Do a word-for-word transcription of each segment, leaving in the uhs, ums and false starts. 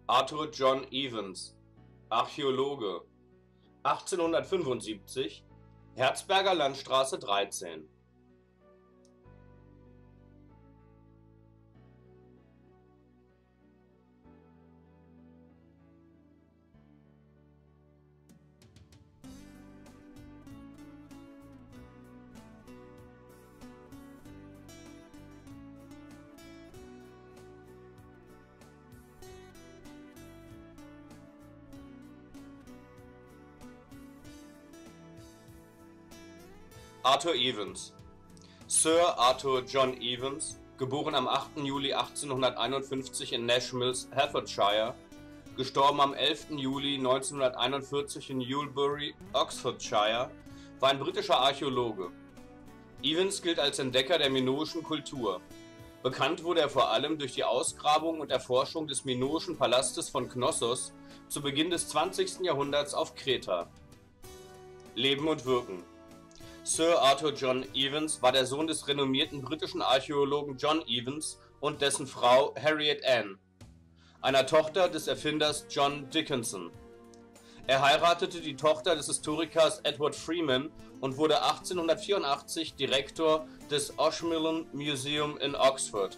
Arthur John Evans, Archäologe, achtzehnhundertfünfundsiebzig, Herzberger Landstraße dreizehn. Arthur Evans, Sir Arthur John Evans, geboren am achten Juli achtzehnhunderteinundfünfzig in Nash Mills, Hertfordshire, gestorben am elften Juli neunzehnhunderteinundvierzig in Newbury, Oxfordshire, war ein britischer Archäologe. Evans gilt als Entdecker der minoischen Kultur. Bekannt wurde er vor allem durch die Ausgrabung und Erforschung des minoischen Palastes von Knossos zu Beginn des zwanzigsten Jahrhunderts auf Kreta. Leben und Wirken: Sir Arthur John Evans war der Sohn des renommierten britischen Archäologen John Evans und dessen Frau Harriet Ann, einer Tochter des Erfinders John Dickinson. Er heiratete die Tochter des Historikers Edward Freeman und wurde achtzehnhundertvierundachtzig Direktor des Ashmolean Museum in Oxford.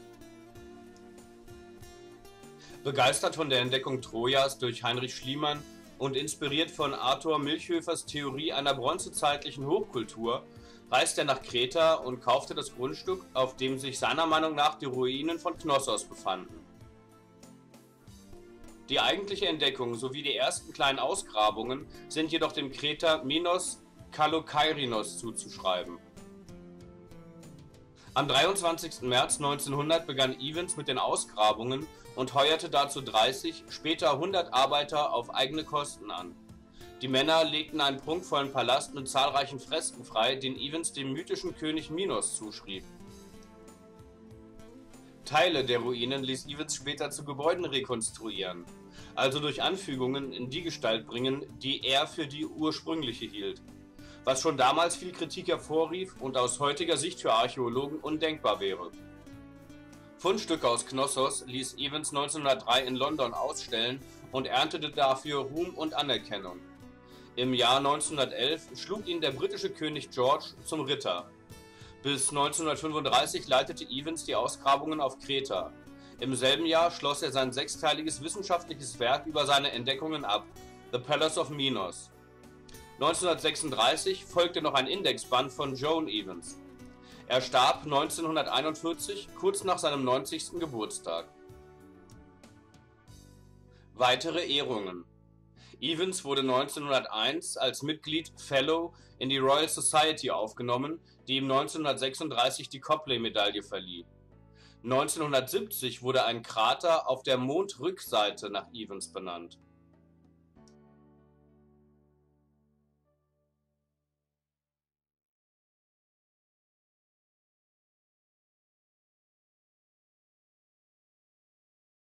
Begeistert von der Entdeckung Trojas durch Heinrich Schliemann und inspiriert von Arthur Milchhöfers Theorie einer bronzezeitlichen Hochkultur, reiste er nach Kreta und kaufte das Grundstück, auf dem sich seiner Meinung nach die Ruinen von Knossos befanden. Die eigentliche Entdeckung sowie die ersten kleinen Ausgrabungen sind jedoch dem Kreter Minos Kallokairinos zuzuschreiben. Am dreiundzwanzigsten März neunzehnhundert begann Evans mit den Ausgrabungen und heuerte dazu dreißig, später hundert Arbeiter auf eigene Kosten an. Die Männer legten einen prunkvollen Palast mit zahlreichen Fresken frei, den Evans dem mythischen König Minos zuschrieb. Teile der Ruinen ließ Evans später zu Gebäuden rekonstruieren, also durch Anfügungen in die Gestalt bringen, die er für die ursprüngliche hielt, was schon damals viel Kritik hervorrief und aus heutiger Sicht für Archäologen undenkbar wäre. Fundstücke aus Knossos ließ Evans neunzehnhundertdrei in London ausstellen und erntete dafür Ruhm und Anerkennung. Im Jahr neunzehnhundertelf schlug ihn der britische König George zum Ritter. Bis neunzehnhundertfünfunddreißig leitete Evans die Ausgrabungen auf Kreta. Im selben Jahr schloss er sein sechsteiliges wissenschaftliches Werk über seine Entdeckungen ab, The Palace of Minos. neunzehnhundertsechsunddreißig folgte noch ein Indexband von Joan Evans. Er starb neunzehnhunderteinundvierzig, kurz nach seinem neunzigsten Geburtstag. Weitere Ehrungen: Evans wurde neunzehnhunderteins als Mitglied Fellow in die Royal Society aufgenommen, die ihm neunzehnhundertsechsunddreißig die Copley-Medaille verlieh. neunzehnhundertsiebzig wurde ein Krater auf der Mondrückseite nach Evans benannt.